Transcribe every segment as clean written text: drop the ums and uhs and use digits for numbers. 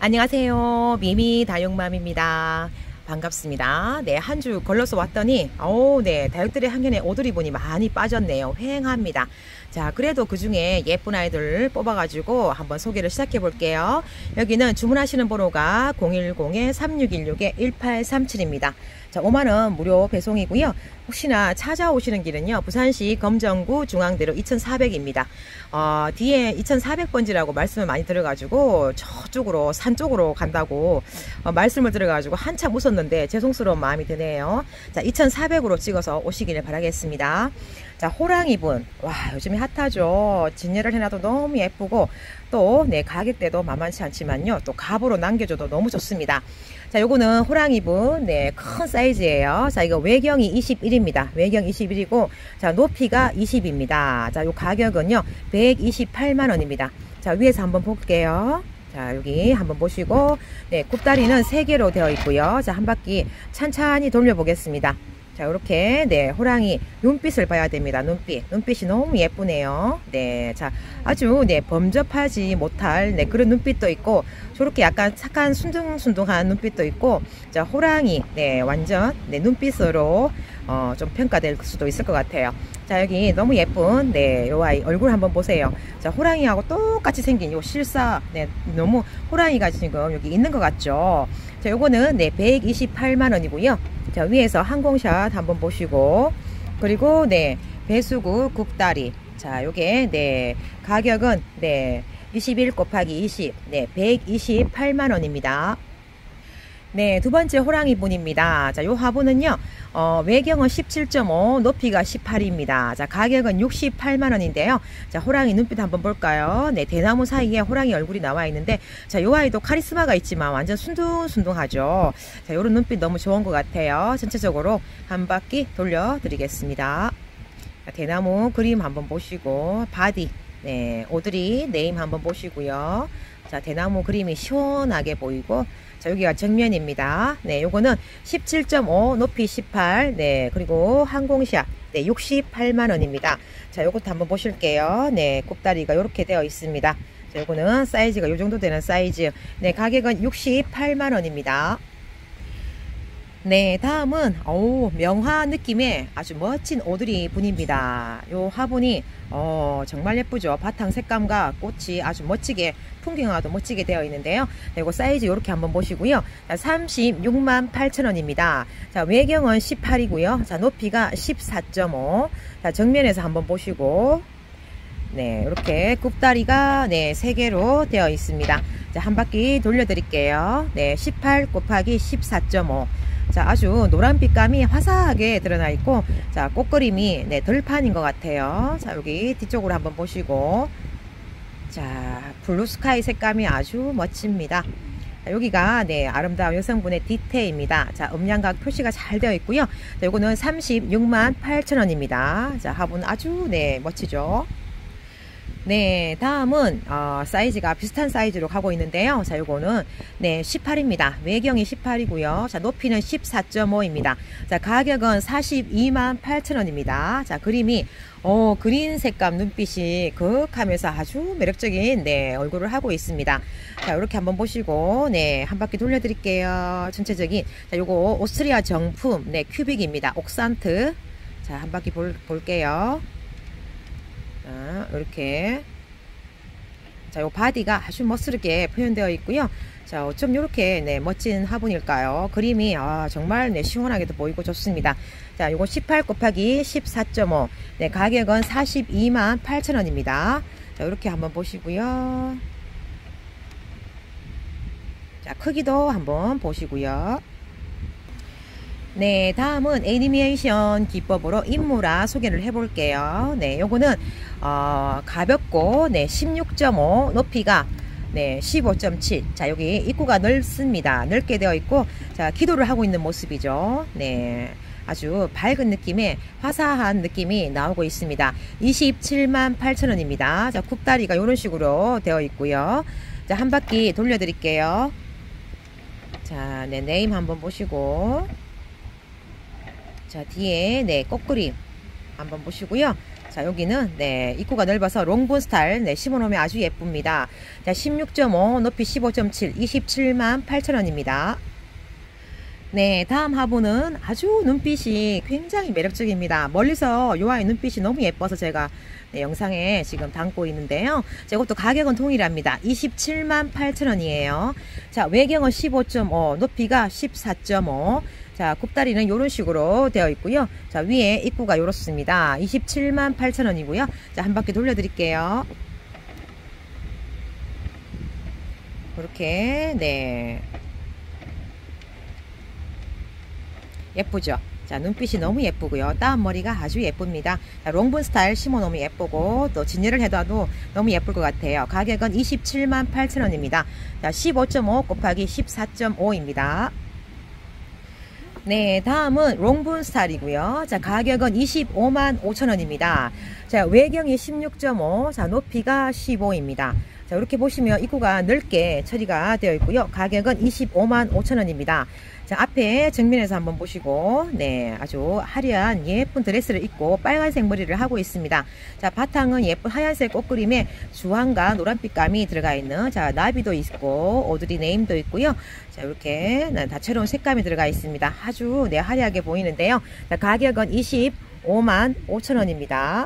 안녕하세요. 미미 다육맘입니다. 반갑습니다. 네, 한 주 걸러서 왔더니 네, 다육들의 한견에 오드리본이 많이 빠졌네요. 휑합니다. 자, 그래도 그 중에 예쁜 아이들 뽑아가지고 한번 소개를 시작해 볼게요. 여기는 주문하시는 번호가 010-3616-1837입니다. 자, 5만원 무료 배송이고요. 혹시나 찾아오시는 길은요, 부산시 검정구 중앙대로 2400입니다. 뒤에 2400번지라고 말씀을 많이 들어가지고 저쪽으로 산 쪽으로 간다고 말씀을 들어가지고 한참 웃었는데 죄송스러운 마음이 드네요. 자, 2400으로 찍어서 오시기를 바라겠습니다. 자, 호랑이분, 와, 요즘에 핫하죠. 진열을 해놔도 너무 예쁘고 또 네, 가격대도 만만치 않지만요, 또 갑으로 남겨줘도 너무 좋습니다. 자, 요거는 호랑이분, 네, 큰 사이즈예요. 자, 이거 외경이 21입니다. 외경 21이고, 자, 높이가 20입니다. 자, 요 가격은요 128만원입니다. 자, 위에서 한번 볼게요. 자, 여기 한번 보시고, 네, 굽다리는 3개로 되어 있고요. 자, 한 바퀴 찬찬히 돌려보겠습니다. 자, 이렇게 네, 호랑이 눈빛을 봐야 됩니다. 눈빛이 너무 예쁘네요. 네, 자, 아주 네, 범접하지 못할 네, 그런 눈빛도 있고, 저렇게 약간 착한 순둥순둥한 눈빛도 있고, 자, 호랑이 네, 완전 네, 눈빛으로 좀 평가될 수도 있을 것 같아요. 자, 여기 너무 예쁜 네, 요 아이 얼굴 한번 보세요. 자, 호랑이하고 똑같이 생긴 요 실사, 네, 너무 호랑이가 지금 여기 있는 것 같죠. 자, 요거는 네, 128만원이고요. 자, 위에서 항공샷 한번 보시고, 그리고 네, 배수구 굽다리. 자, 요게 네, 가격은 네, 21 곱하기 20, 네, 128만원입니다. 네, 두 번째 호랑이 분입니다. 자, 요 화분은요, 외경은 17.5, 높이가 18입니다. 자, 가격은 68만원인데요. 자, 호랑이 눈빛 한번 볼까요? 네, 대나무 사이에 호랑이 얼굴이 나와 있는데, 자, 요 아이도 카리스마가 있지만 완전 순둥순둥하죠. 자, 요런 눈빛 너무 좋은 것 같아요. 전체적으로 한 바퀴 돌려드리겠습니다. 자, 대나무 그림 한번 보시고, 바디, 네, 오드리 네임 한번 보시고요. 자, 대나무 그림이 시원하게 보이고, 자, 여기가 정면입니다. 네, 요거는 17.5, 높이 18, 네, 그리고 항공샷, 네, 68만원입니다. 자, 요것도 한번 보실게요. 네, 굽다리가 요렇게 되어 있습니다. 자, 요거는 사이즈가 요 정도 되는 사이즈. 네, 가격은 68만원입니다. 네, 다음은 명화 느낌의 아주 멋진 오드리 분입니다. 요 화분이 정말 예쁘죠. 바탕 색감과 꽃이 아주 멋지게, 풍경화도 멋지게 되어 있는데요. 그리고 사이즈 이렇게 한번 보시고요. 36만 8천원입니다. 자, 외경은 18이고요. 자, 높이가 14.5. 자, 정면에서 한번 보시고, 네, 이렇게 굽다리가 네, 3개로 되어 있습니다. 자, 한 바퀴 돌려드릴게요. 네, 18 곱하기 14.5. 자, 아주 노란빛감이 화사하게 드러나 있고, 자, 꽃그림이 네, 들판인 것 같아요. 자, 여기 뒤쪽으로 한번 보시고, 자, 블루스카이 색감이 아주 멋집니다. 자, 여기가 네, 아름다운 여성분의 디테일입니다. 자, 음량각 표시가 잘 되어 있고요. 자, 요거는 36만 8천원입니다. 자, 화분 아주 네, 멋지죠. 네, 다음은 사이즈가 비슷한 사이즈로 가고 있는데요. 자, 요거는 네, 18입니다. 외경이 18이고요. 자, 높이는 14.5입니다. 자, 가격은 42만 8천원입니다. 자, 그림이 그린 색감 눈빛이 그윽하면서 아주 매력적인 네, 얼굴을 하고 있습니다. 자, 이렇게 한번 보시고 네, 한 바퀴 돌려드릴게요. 전체적인 자, 요거 오스트리아 정품 네, 큐빅입니다. 옥산트. 자, 한 바퀴 볼게요. 자, 이렇게 자, 요 바디가 아주 멋스럽게 표현되어 있고요. 자, 어쩜 이렇게 네, 멋진 화분일까요? 그림이 정말 네, 시원하게도 보이고 좋습니다. 자, 요거 18 곱하기 14.5. 네, 가격은 42만 8천원입니다. 자, 이렇게 한번 보시고요. 자, 크기도 한번 보시고요. 네, 다음은 애니메이션 기법으로 인물화 소개를 해볼게요. 네, 요거는 가볍고 네, 16.5, 높이가 네, 15.7. 자, 여기 입구가 넓습니다. 넓게 되어 있고, 자, 기도를 하고 있는 모습이죠. 네, 아주 밝은 느낌의 화사한 느낌이 나오고 있습니다. 27만 8천원입니다. 자, 굽다리가 이런 식으로 되어 있고요. 자, 한 바퀴 돌려드릴게요. 자, 네, 네임 한번 보시고, 자, 뒤에 네, 꽃그림 한번 보시고요. 자, 여기는 네, 입구가 넓어서 롱본 스타일 네, 심어놓으면 아주 예쁩니다. 자, 16.5 높이 15.7 27만 8천원입니다. 네, 다음 화분은 아주 눈빛이 굉장히 매력적입니다. 멀리서 요 아이 눈빛이 너무 예뻐서 제가 네, 영상에 지금 담고 있는데요. 자, 이것도 가격은 동일합니다. 27만 8천원이에요. 자, 외경은 15.5 높이가 14.5. 자, 굽다리는 이런 식으로 되어 있고요. 자, 위에 입구가 이렇습니다. 27만 8천원이고요. 자, 한 바퀴 돌려드릴게요. 이렇게 네, 예쁘죠? 자, 눈빛이 너무 예쁘고요. 따은 머리가 아주 예쁩니다. 자, 롱분 스타일 심어 놓으면 예쁘고 또 진열을 해도 너무 예쁠 것 같아요. 가격은 27만 8천원입니다. 자, 15.5 곱하기 14.5입니다. 네, 다음은 롱분 스타일이고요. 자, 가격은 25만 5천원입니다. 자, 외경이 16.5, 자, 높이가 15입니다. 자, 이렇게 보시면 입구가 넓게 처리가 되어 있고요. 가격은 25만 5천원입니다. 자, 앞에 정면에서 한번 보시고 네, 아주 화려한 예쁜 드레스를 입고 빨간색 머리를 하고 있습니다. 자, 바탕은 예쁜 하얀색 꽃그림에 주황과 노란빛감이 들어가 있는 자, 나비도 있고 오드리 네임도 있고요. 자, 이렇게 다채로운 색감이 들어가 있습니다. 아주 네, 화려하게 보이는데요. 자, 가격은 25만 5천원입니다.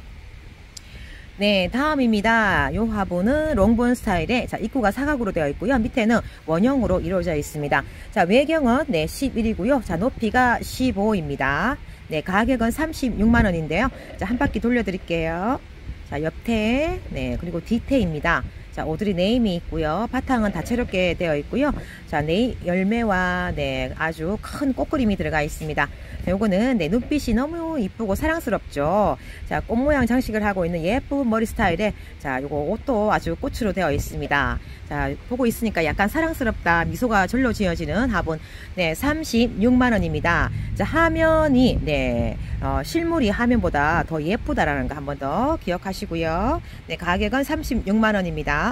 네, 다음입니다. 요 화분은 롱본 스타일에 자, 입구가 사각으로 되어 있고요. 밑에는 원형으로 이루어져 있습니다. 자, 외경은 네, 11이고요. 자, 높이가 15입니다. 네, 가격은 36만원인데요. 자, 한 바퀴 돌려드릴게요. 자, 옆태, 네, 그리고 뒤태입니다. 자, 오드리 네임이 있고요. 바탕은 다채롭게 되어 있고요. 자, 열매와 네, 아주 큰 꽃그림이 들어가 있습니다. 자, 요거는 네, 눈빛이 너무 이쁘고 사랑스럽죠. 자, 꽃 모양 장식을 하고 있는 예쁜 머리 스타일에 자, 요거 옷도 아주 꽃으로 되어 있습니다. 자, 보고 있으니까 약간 사랑스럽다 미소가 절로 지어지는 화분 네, 36만원입니다. 자, 화면이 네, 실물이 화면보다 더 예쁘다라는 거 한 번 더 기억하시고요. 네, 가격은 36만원입니다.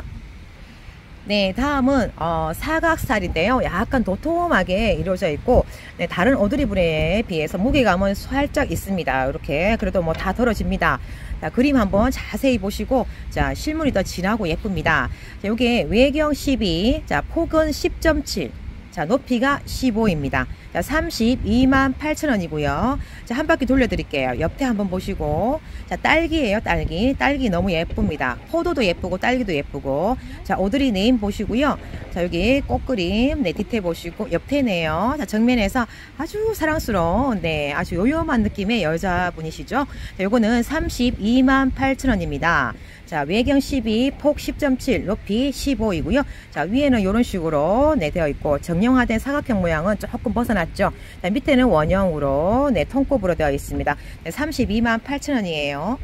네, 다음은 사각 스타일인데요. 약간 도톰하게 이루어져 있고 네, 다른 오드리블에 비해서 무게감은 살짝 있습니다. 이렇게 그래도 뭐 다 덜어집니다. 자, 그림 한번 자세히 보시고 자, 실물이 더 진하고 예쁩니다. 자, 요게 외경 12, 자, 폭은 10.7, 자, 높이가 15입니다. 자, 32만 8천원이고요. 자, 한 바퀴 돌려드릴게요. 옆에 한번 보시고 자, 딸기예요. 딸기 너무 예쁩니다. 포도도 예쁘고 딸기도 예쁘고 자, 오드리 네임 보시고요. 자, 여기 꽃그림 네, 디테일 보시고 옆에네요. 자, 정면에서 아주 사랑스러운 네, 아주 요염한 느낌의 여자분이시죠. 자, 요거는 32만 8천원입니다. 자, 외경 12, 폭 10.7, 높이 15이고요. 자, 위에는 이런 식으로 네, 되어 있고 정형화된 사각형 모양은 조금 벗어났죠. 자, 밑에는 원형으로 네, 통꼽으로 되어 있습니다. 네, 32만 8천원이에요.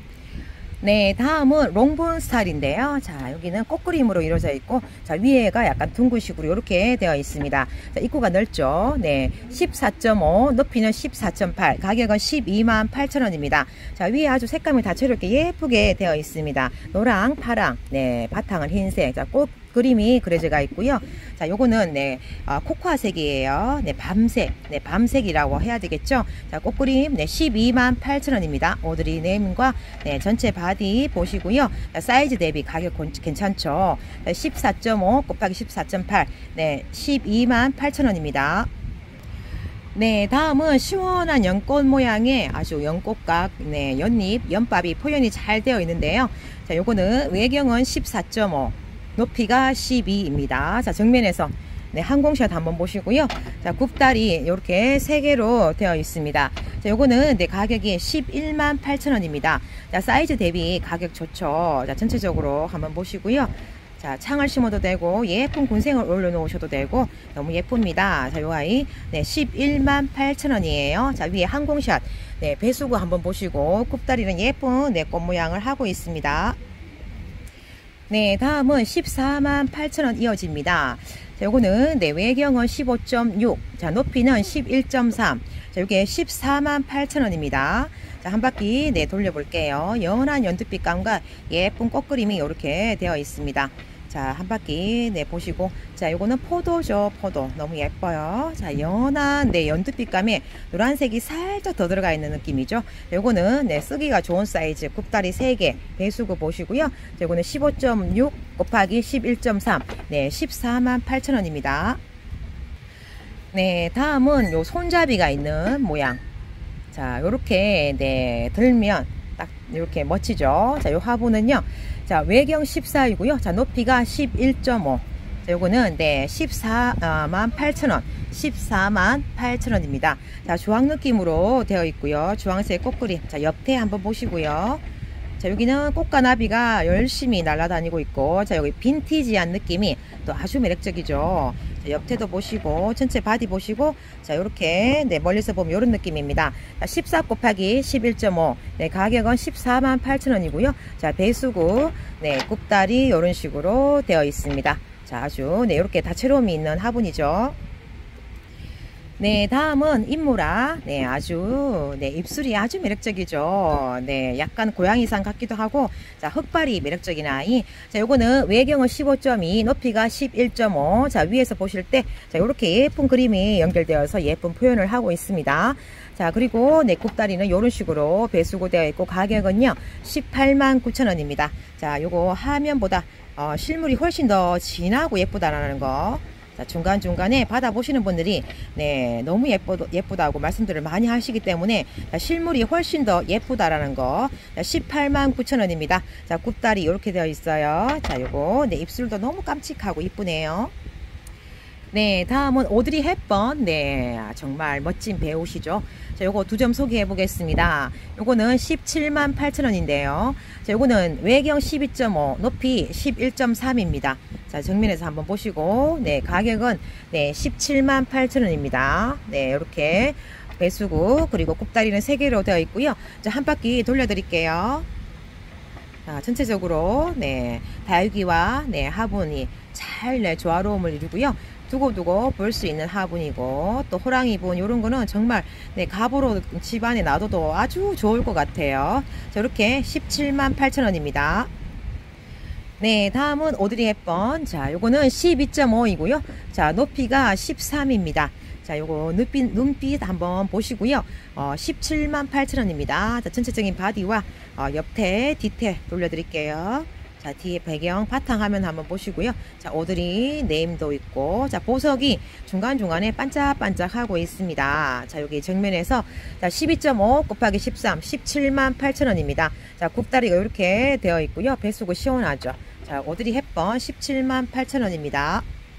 네, 다음은 롱본 스타일인데요. 자, 여기는 꽃그림으로 이루어져 있고 자, 위에가 약간 둥근식으로 이렇게 되어 있습니다. 자, 입구가 넓죠. 네, 14.5, 높이는 14.8, 가격은 12만 8천원입니다. 자, 위에 아주 색감이 다채롭게 예쁘게 되어 있습니다. 노랑, 파랑, 네, 바탕은 흰색, 자, 꽃 그림이 그려져가 있고요. 자, 요거는 네, 코코아색이에요. 네, 밤색, 네, 밤색이라고 해야 되겠죠. 자, 꽃그림 네, 12만 8천원입니다. 오드리 네임과 네, 전체 바디 보시고요. 자, 사이즈 대비 가격 괜찮죠. 14.5 곱하기 14.8, 네, 12만 8천원입니다. 네, 다음은 시원한 연꽃 모양의 아주 연꽃각, 네, 연잎, 연밥이 표현이 잘 되어 있는데요. 자, 요거는 외경은 14.5, 높이가 12입니다. 자, 정면에서 네, 항공샷 한번 보시고요. 자, 굽다리 이렇게 3개로 되어 있습니다. 자, 요거는 네, 가격이 11만 8천원입니다. 자, 사이즈 대비 가격 좋죠. 자, 전체적으로 한번 보시고요. 자, 창을 심어도 되고 예쁜 군생을 올려놓으셔도 되고 너무 예쁩니다. 자, 요 아이 네, 11만 8천원이에요. 자, 위에 항공샷 네, 배수구 한번 보시고 굽다리는 예쁜 네, 꽃 모양을 하고 있습니다. 네, 다음은 14만 8천원 이어집니다. 자, 요거는 네, 외경은 15.6, 자, 높이는 11.3, 자, 요게 14만 8천원입니다. 자, 한 바퀴 네, 돌려볼게요. 연한 연두빛감과 예쁜 꽃그림이 이렇게 되어 있습니다. 자, 한 바퀴 네 보시고, 자, 요거는 포도죠. 포도 너무 예뻐요. 자, 연한 네 연두빛감에 노란색이 살짝 더 들어가 있는 느낌이죠. 요거는 네 쓰기가 좋은 사이즈 굽다리 3개 배수구 보시고요. 자, 요거는 15.6 곱하기 11.3 네 148,000원입니다. 네, 다음은 요 손잡이가 있는 모양. 자, 요렇게 네 들면 딱 이렇게 멋지죠. 자, 요 화분은요, 자, 외경 14이고요. 자, 높이가 11.5. 자, 요거는 네 148,000원 148,000원입니다. 자, 주황 느낌으로 되어 있고요. 주황색 꽃그림. 자, 옆에 한번 보시고요. 자, 여기는 꽃과 나비가 열심히 날아다니고 있고, 자, 여기 빈티지한 느낌이 또 아주 매력적이죠. 자, 옆에도 보시고, 전체 바디 보시고, 자, 요렇게, 네, 멀리서 보면 요런 느낌입니다. 자, 14 곱하기 11.5. 네, 가격은 148,000원이고요. 자, 배수구, 네, 굽다리 요런 식으로 되어 있습니다. 자, 아주, 네, 요렇게 다채로움이 있는 화분이죠. 네, 다음은 인무라. 네, 아주 네 입술이 아주 매력적이죠. 네, 약간 고양이상 같기도 하고, 자, 흑발이 매력적인 아이. 자, 요거는 외경은 15.2, 높이가 11.5. 자, 위에서 보실 때, 자, 요렇게 예쁜 그림이 연결되어서 예쁜 표현을 하고 있습니다. 자, 그리고 네 굽다리는 요런 식으로 배수구 되어 있고, 가격은요 189,000원입니다. 자, 요거 화면보다 실물이 훨씬 더 진하고 예쁘다라는 거. 자, 중간중간에 받아보시는 분들이 네 너무 예쁘다고 말씀들을 많이 하시기 때문에, 자, 실물이 훨씬 더 예쁘다라는 거. 189,000원입니다. 자, 굽다리 이렇게 되어 있어요. 자, 요거 네 입술도 너무 깜찍하고 이쁘네요. 네, 다음은 오드리 헵번. 네, 정말 멋진 배우시죠. 자, 요거 2점 소개해 보겠습니다. 요거는 178,000원인데요. 자, 요거는 외경 12.5, 높이 11.3입니다. 자, 정면에서 한번 보시고, 네, 가격은 네, 178,000원입니다. 네, 요렇게 배수구, 그리고 굽다리는 3개로 되어 있고요. 자, 한 바퀴 돌려드릴게요. 자, 전체적으로 네, 다육이와 네, 화분이 잘 네, 조화로움을 이루고요. 두고두고 볼 수 있는 화분이고, 또 호랑이분 요런 거는 정말 네, 갑으로 집안에 놔둬도 아주 좋을 것 같아요. 자, 이렇게 178,000원입니다. 네, 다음은 오드리 헵번. 자, 요거는 12.5이고요. 자, 높이가 13입니다. 자, 요거 눈빛 한번 보시고요. 178,000원입니다. 자, 전체적인 바디와 옆에 디테일 돌려드릴게요. 자, 뒤에 배경 바탕화면 한번 보시고요. 자, 오드리 네임도 있고, 자, 보석이 중간중간에 반짝반짝 하고 있습니다. 자, 여기 정면에서 자, 12.5 곱하기 13 178,000원입니다. 자, 굽다리가 이렇게 되어 있고요. 배수구 시원하죠. 자, 오드리 헵번 178,000원입니다.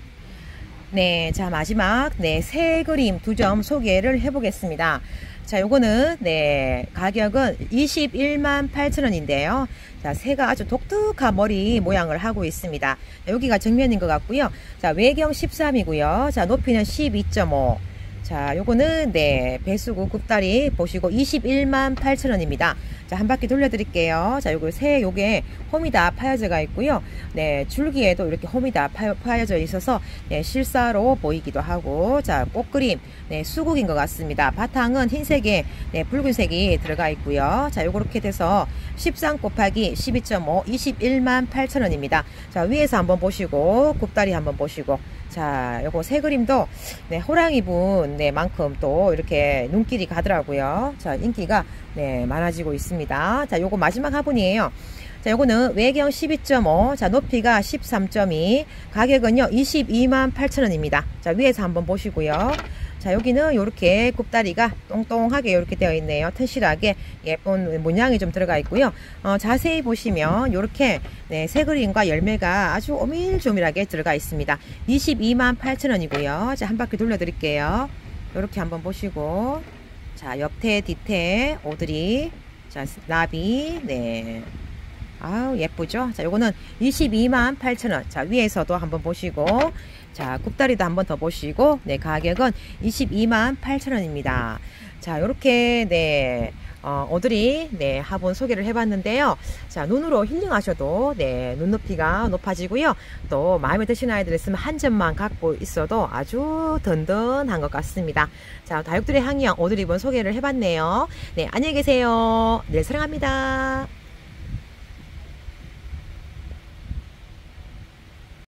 네, 자, 마지막 네, 새 그림 2점 소개를 해 보겠습니다. 자, 요거는 네, 가격은 218,000원인데요. 자, 새가 아주 독특한 머리 모양을 하고 있습니다. 여기가 정면인 것 같고요. 자, 외경 13이고요. 자, 높이는 12.5. 자, 요거는 네, 배수구 굽다리 보시고 218,000원입니다. 자, 한 바퀴 돌려드릴게요. 자, 요거 새 요게 홈이 다 파여져가 있고요. 네, 줄기에도 이렇게 홈이 다 파여져 있어서 네, 실사로 보이기도 하고, 자, 꽃그림 네, 수국인 것 같습니다. 바탕은 흰색에 네, 붉은색이 들어가 있고요. 자, 요렇게 돼서 13 곱하기 12.5 218,000원입니다. 자, 위에서 한번 보시고 굽다리 한번 보시고, 자, 요거 새 그림도 네, 호랑이분 네, 만큼 또 이렇게 눈길이 가더라고요. 자, 인기가 네, 많아지고 있습니다. 자, 요거 마지막 화분이에요. 자, 요거는 외경 12.5, 자, 높이가 13.2, 가격은요 228,000원입니다. 자, 위에서 한번 보시고요. 자, 여기는 요렇게 굽다리가 똥똥하게 이렇게 되어 있네요. 튼실하게 예쁜 문양이 좀 들어가 있고요. 자세히 보시면 요렇게 네, 새 그림과 열매가 아주 오밀조밀하게 들어가 있습니다. 228,000원이고요. 자, 한 바퀴 돌려드릴게요. 요렇게 한번 보시고, 자, 옆에 디테 오드리, 자, 나비, 네, 아우 예쁘죠. 자, 요거는 228,000원. 자, 위에서도 한번 보시고, 자, 굽다리도 한번 더 보시고, 네, 가격은 228,000원입니다. 자, 요렇게 네, 오드리 네, 화분 소개를 해봤는데요. 자, 눈으로 힐링하셔도 네, 눈높이가 높아지고요. 또 마음에 드시는 아이들 있으면 한 점만 갖고 있어도 아주 든든한 것 같습니다. 자, 다육들의 향연 오드리분 소개를 해봤네요. 네, 안녕히 계세요. 네, 사랑합니다.